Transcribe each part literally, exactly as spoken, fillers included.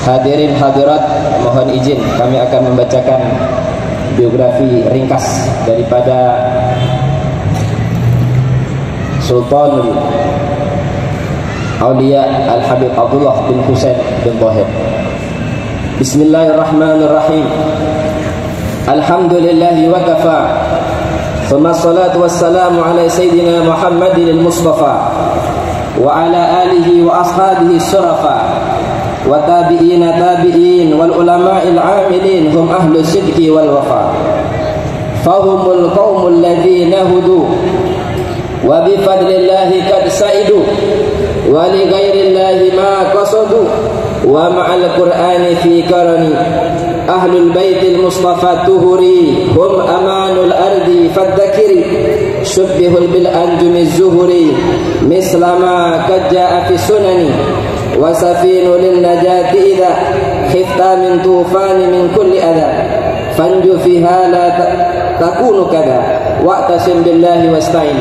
Hadirin hadirat, mohon izin kami akan membacakan biografi ringkas daripada Sultanul Aulia Al-Habib Abdullah bin Husain bin Thahir. Bismillahirrahmanirrahim. Alhamdulillahi wa kafa. Thumma salatu wassalamu ala sayyidina Muhammadin al-Mustafa wa ala alihi wa ashabihi syarafa wa tabi'ina tabi'in wal ulama'il amilin hum ahlu sidqi wal wafa. Fahumul qaumul ladzina hudu wa bi fadlillahi kad sa'idu wa li ghairillahi ma qasadu wa ma'al qur'ani fi karani ahlul baitil mustafa tuhuri hum amanul ardi fadzakiri syubbihul bil anjumi zuhuri mislama kad ja'a fi sunani wa safinu lin najati idza khifta min tufani min kulli adha fanju fiha la takunu kada wa'tasim billahi wasta'in.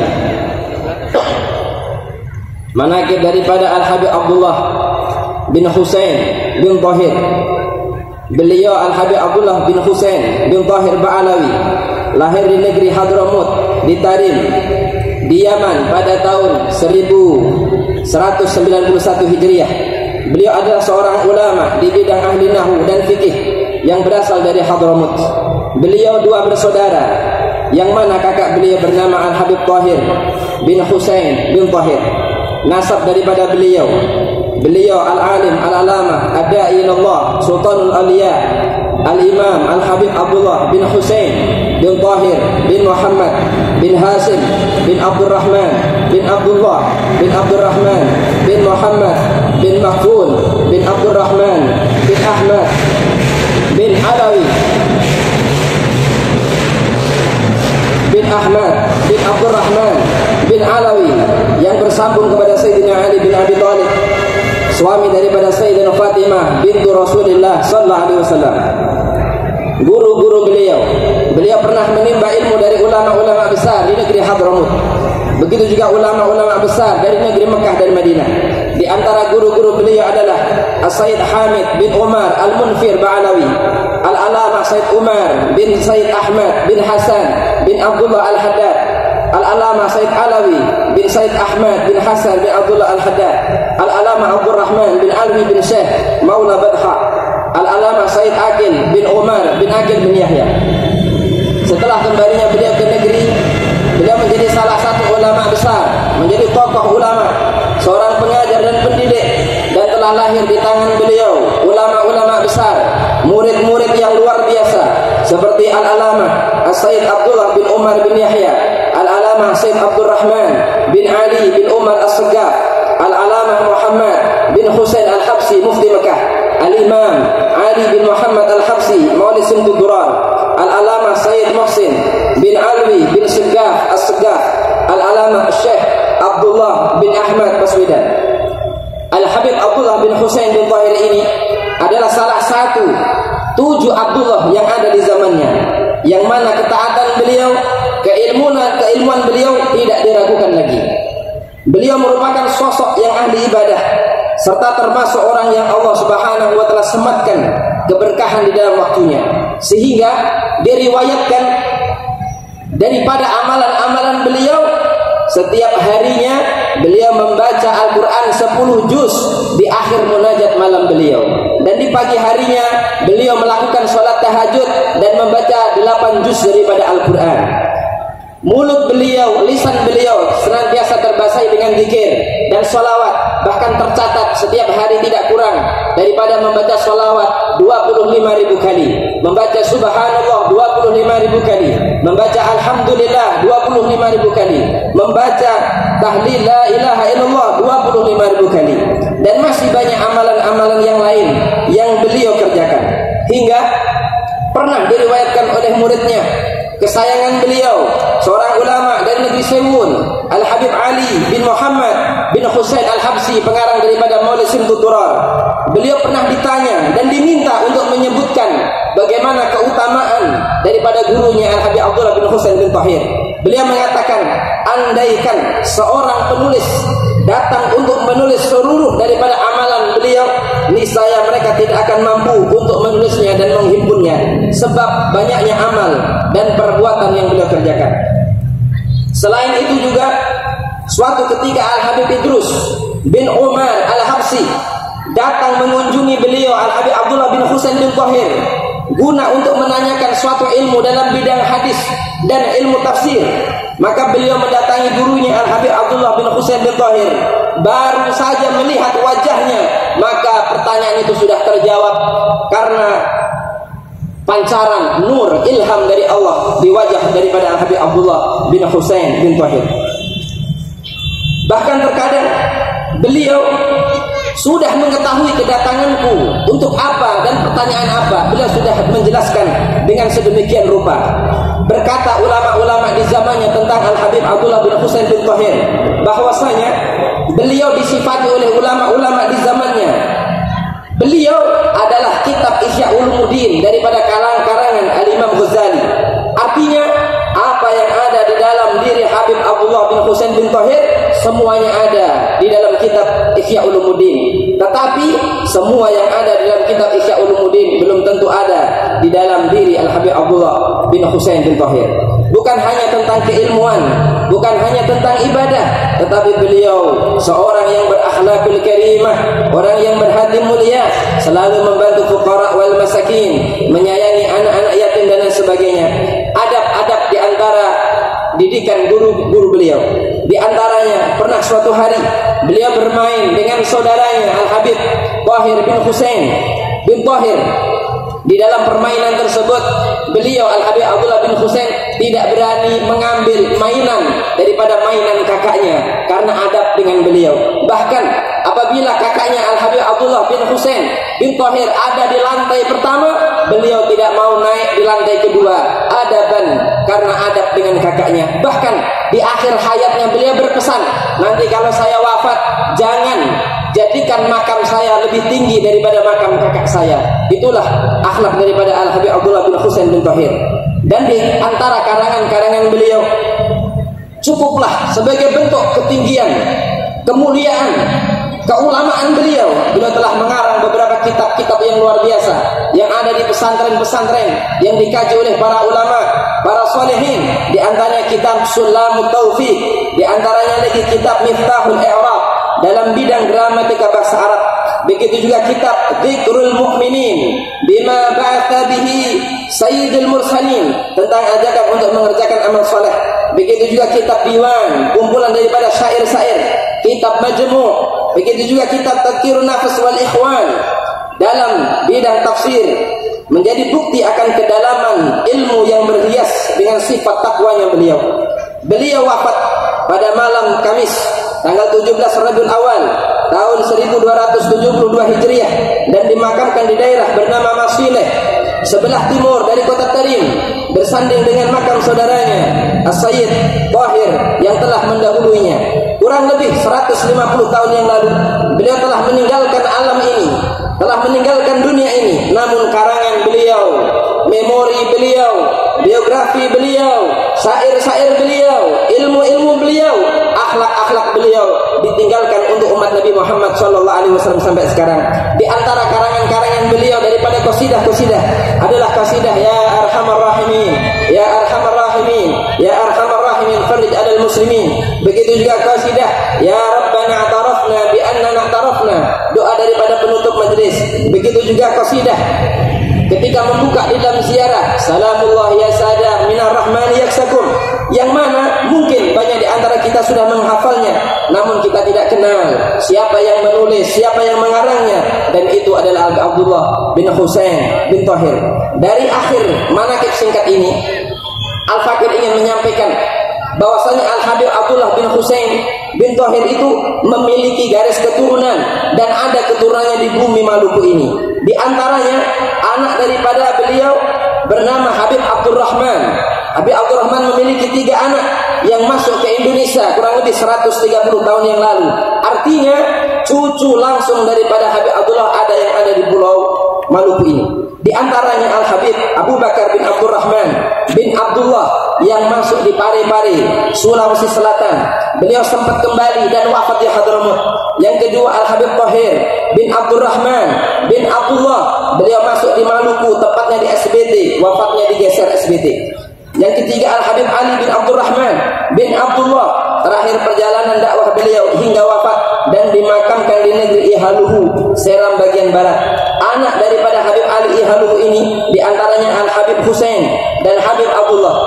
Manaqib daripada Al-Habib Abdullah bin Husain bin Thahir. Beliau Al-Habib Abdullah bin Husain bin Thahir Ba'alawi lahir di negeri Hadramut di Tarim di Yaman pada tahun seribu seratus sembilan puluh satu Hijriah. Beliau adalah seorang ulama di bidang ahli nahwu dan fikih yang berasal dari Hadramut. Beliau dua bersaudara, yang mana kakak beliau bernama Al-Habib Thahir bin Husain bin Thahir. Nasab daripada beliau, beliau al-alim al-alamah ad-da'i ilallah Sultanul Aulia Al-Imam Al-Habib Abdullah bin Husain bin Thahir bin Muhammad bin Hasim bin Abdurrahman bin Abdullah bin Abdurrahman bin Muhammad bin Mahfud bin Abdurrahman bin Ahmad bin Alawi bin Ahmad bin Abdurrahman bin Alawi yang bersambung kepada Sayyidina Ali bin Abi Thalib, suami daripada Sayyidatina Fatimah bintu Rasulullah sallallahu alaihi wasallam. Guru-guru beliau, beliau pernah menimba ilmu dari ulama-ulama besar di negeri Hadramut. Begitu juga ulama-ulama besar dari negeri Mekah dan Madinah. Di antara guru-guru beliau adalah As-Sayyid Hamid bin Umar Al-Munfir Ba'alawi, Al-Alamah Sayyid Umar bin Sayyid Ahmad bin Hasan bin Abdullah Al-Haddad, Al-Alamah Sayyid Alawi bin Sayyid Ahmad bin Hasan bin Abdullah Al-Haddad, Al-Alamah Abdurrahman bin Alwi bin Syekh Maula Badha, Al-Alamah Sayyid Aqil bin Umar bin Aqil bin Yahya. Setelah kembalinya beliau ke negeri, beliau menjadi salah satu ulama besar, menjadi tokoh ulama, seorang pengajar dan pendidik, dan telah lahir di tangan beliau ulama-ulama besar, murid-murid yang luar biasa seperti Al-Alamah As-Sayyid Abdullah bin Umar bin Yahya, Al-Alamah Sayyid Abdurrahman bin Ali bin Umar As-Saggaf, Al-Alamah Muhammad bin Husain Al-Habsi Mufti Mekah, Al-Imam Ali bin Muhammad Al-Habsi Mauli Simtud Durar, Al-Alamah Sayyid Muhsin bin Alwi bin Saggaf As-Saggaf, Al-Alamah Syekh Abdullah bin Ahmad Baswedan. Al-Habib Abdullah bin Husain bin Thahir ini adalah salah satu tujuh Abdullah yang ada di zamannya, yang mana ketaatan beliau, keilmuan keilmuan beliau tidak diragukan lagi. Beliau merupakan sosok yang ahli ibadah, serta termasuk orang yang Allah Subhanahu wa taala sematkan keberkahan di dalam waktunya, sehingga diriwayatkan daripada amalan-amalan beliau, setiap harinya beliau membaca Al-Quran sepuluh juz di akhir munajat malam beliau, dan di pagi harinya beliau melakukan sholat tahajud dan membaca delapan juz daripada Al-Quran. Mulut beliau, lisan beliau senantiasa terbasahi dengan zikir dan sholawat, bahkan tercatat setiap hari tidak kurang daripada membaca sholawat dua puluh lima ribu kali, membaca subhanallah dua puluh lima ribu kali, membaca alhamdulillah dua puluh lima ribu kali, membaca tahlil la ilaha illallah dua puluh lima ribu kali, dan masih banyak amalan-amalan yang lain yang beliau kerjakan. Hingga pernah diriwayatkan oleh muridnya, kesayangan beliau, seorang ulama dari negeri Sewun, Al-Habib Ali bin Muhammad bin Husain Al-Habsi, pengarang daripada Maulid Simtud Durar. Beliau pernah ditanya dan diminta untuk menyebutkan bagaimana keutamaan daripada gurunya Al-Habib Abdullah bin Husain bin Thahir. Beliau mengatakan, andaikan seorang penulis datang untuk menulis seluruh daripada amalan beliau, niscaya mereka tidak akan mampu untuk menulisnya dan menghimpunnya, sebab banyaknya amal dan perbuatan yang beliau kerjakan. Selain itu juga, suatu ketika Al-Habib Idrus bin Umar Al-Habsi datang mengunjungi beliau Al-Habib Abdullah bin Husain bin Thahir guna untuk menanyakan suatu ilmu dalam bidang hadis dan ilmu tafsir. Maka beliau mendatangi gurunya Al-Habib Abdullah bin Husain bin Thahir. Baru saja melihat wajahnya, maka pertanyaan itu sudah terjawab karena pancaran nur ilham dari Allah di wajah daripada Al-Habib Abdullah bin Husain bin Thahir. Bahkan terkadang beliau sudah mengetahui kedatanganku untuk apa dan pertanyaan apa. Beliau sudah menjelaskan dengan sedemikian rupa. Berkata ulama-ulama di zamannya tentang Al-Habib Abdullah bin Husain bin Thahir, bahwasanya beliau disifati oleh ulama-ulama di zamannya, beliau adalah kitab Ihya Ulumuddin daripada kalangan-karangan Al-Imam Ghazali. Artinya apa yang ada di dalam diri Habib Abdullah bin Husain bin Thahir semuanya ada di dalam kitab Ihya Ulumuddin. Tetapi semua yang ada di dalam kitab Ihya Ulumuddin belum tentu ada di dalam diri Al-Habib Abdullah bin Husain bin Thahir. Bukan hanya tentang keilmuan, bukan hanya tentang ibadah, tetapi beliau seorang yang berakhlakul karimah, orang yang berhati mulia, selalu membantu fuqara wal masakin, menyayangi anak-anak yatim dan lain sebagainya. Adab-adab di antara didikan guru-guru beliau, di antaranya pernah suatu hari beliau bermain dengan saudaranya Al-Habib Thahir bin Husain bin Thahir. Di dalam permainan tersebut, beliau Al-Habib Abdullah bin Husain tidak berani mengambil mainan daripada mainan kakaknya karena adab dengan beliau. Bahkan apabila kakaknya Al-Habib Abdullah bin Husain bin Thahir ada di lantai pertama, beliau tidak mau naik di lantai kedua, adaban karena adab dengan kakaknya. Bahkan di akhir hayatnya beliau berpesan, nanti kalau saya wafat, jangan jadikan makam saya lebih tinggi daripada makam kakak saya. Itulah akhlak daripada Al-Habib Abdullah bin Husain bin Thahir. Dan di antara karangan-karangan beliau, cukuplah sebagai bentuk ketinggian, kemuliaan, keulamaan beliau. Beliau telah mengarang beberapa kitab-kitab yang luar biasa yang ada di pesantren-pesantren yang dikaji oleh para ulama, para solehin. Di antaranya kitab Sulamut Taufiq, di antaranya lagi kitab Miftahul I'rab dalam bidang gramatika bahasa Arab. Begitu juga kitab Dzikrul Mu'minin bima ba'atha bihi Sayyidul Mursalin, tentang ajakan untuk mengerjakan amal soleh. Begitu juga kitab Diwan, kumpulan daripada syair-syair. Kitab Majmu'. Begitu juga kitab Tadhkirun Nafs wal Ikhwan dalam bidang tafsir, menjadi bukti akan kedalaman ilmu yang berhias dengan sifat takwanya beliau. Beliau wafat pada malam Kamis tanggal tujuh belas Rabiul Awal tahun seribu dua ratus tujuh puluh dua Hijriah dan dimakamkan di daerah bernama Masileh, sebelah timur dari kota Tarim, bersanding dengan makam saudaranya As-Sayyid Thahir yang telah mendahuluinya. Kurang lebih seratus lima puluh tahun yang lalu beliau telah meninggalkan alam ini, telah meninggalkan dunia ini. Namun karangan beliau, memori beliau, biografi beliau, syair-syair beliau, ilmu-ilmu beliau, akhlak-akhlak beliau ditinggalkan untuk umat Nabi Muhammad shallallahu alaihi wasallam sampai sekarang. Di antara karangan-karangan beliau daripada qasidah-qasidah adalah qasidah Ya Arhamar Rahimin, Ya Arhamar Rahimin, Ya Arhamar Rahimin farij 'alal muslimin. Begitu juga qasidah Ya Rabbana atarafna bi annana atarafna, doa daripada penutup majlis. Begitu juga qasidah ketika membuka di dalam ziarah Salamullah ya sada minar rahmani yaksakum, yang mana mungkin banyak di antara kita sudah menghafalnya, namun kita tidak kenal siapa yang menulis, siapa yang mengarangnya, dan itu adalah Abdullah bin Husain bin Thahir. Dari akhir manaqib singkat ini, Al-Fakir ingin menyampaikan bahwasanya Al-Habib Abdullah bin Husain bin Thahir itu memiliki garis keturunan dan ada keturunannya di bumi Maluku ini. Di antaranya anak daripada beliau bernama Habib Abdurrahman. Habib Abdurrahman memiliki tiga anak yang masuk ke Indonesia kurang lebih seratus tiga puluh tahun yang lalu. Artinya cucu langsung daripada Habib Abdullah ada yang ada di pulau Maluku ini. Di antaranya Al-Habib Abu Bakar bin Abdurrahman bin Abdullah yang masuk di Pare-Pare, Sulawesi Selatan. Beliau sempat kembali dan wafat di Hadramut. Yang kedua Al-Habib Tahir bin Abdurrahman bin Abdullah. Beliau masuk di Maluku, tepatnya di S B T, wafatnya digeser S B T. Yang ketiga Al-Habib Ali bin Abdurrahman bin Abdullah, terakhir perjalanan dakwah beliau hingga wafat dan dimakamkan di negeri Ihaluhu, Seram bagian barat. Anak daripada Habib Ali Ihaluhu ini diantaranya Al-Habib Husain dan Habib Abdullah.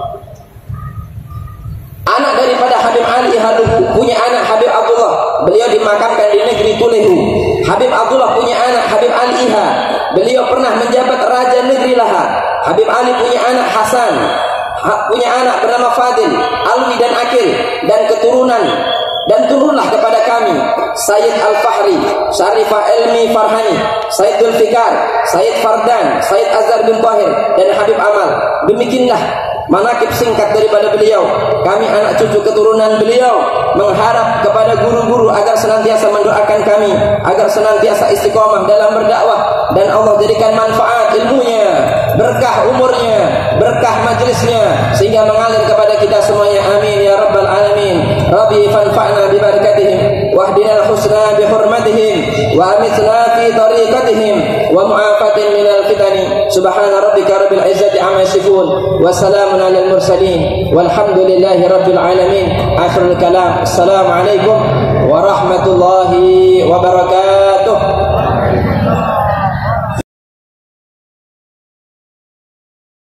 Anak daripada Habib Ali Ihaluhu punya anak Habib Abdullah, beliau dimakamkan di negeri Tulehu. Habib Abdullah punya anak Habib Ali Iha, beliau pernah menjabat Raja Negeri Lahar. Habib Ali punya anak Hasan, punya anak bernama Fadil, Alwi dan Akil, dan keturunan. Dan turunlah kepada kami Sayyid Al-Fahri, Syarifah Elmi Farhani, Sayyid Zulfikar, Sayyid Fardan, Sayyid Azhar bin Tahir, dan Habib Amal. Demikianlah manakib singkat daripada beliau. Kami anak cucu keturunan beliau mengharap kepada guru-guru agar senantiasa mendoakan kami, agar senantiasa istiqomah dalam berdakwah, dan Allah jadikan manfaat ilmunya, berkah umurnya, berkah majlisnya, sehingga mengalir kepada kita semuanya. Amin ya rabbal alamin. Rabbi fanfa'na bi barakatihim wahdina al-husna bi hurmatihim wa amitna fi tariqatihim wa mu'afatin minal fitani. Subhana rabbika rabbil izzati amma yasifun wa salamun alal mursalin walhamdulillahi rabbil alamin. Akhirul kalam. Assalamualaikum warahmatullahi wabarakatuh.